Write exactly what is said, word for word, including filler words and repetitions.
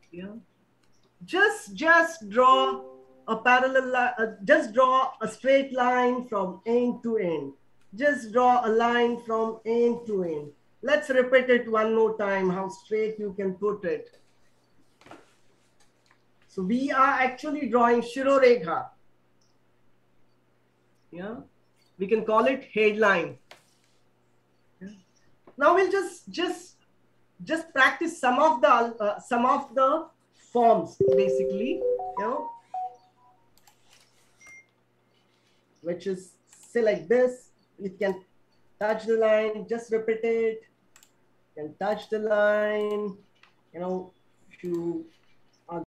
Yeah. Just just draw a parallel line. Uh, just draw a straight line from end to end. Just draw a line from end to end. Let's repeat it one more time. How straight you can put it. So we are actually drawing Shirorekha. Yeah, we can call it headline. Yeah. Now we'll just just just practice some of the uh, some of the forms basically. You know, which is say like this. You can touch the line. Just repeat it. You can touch the line. You know, if you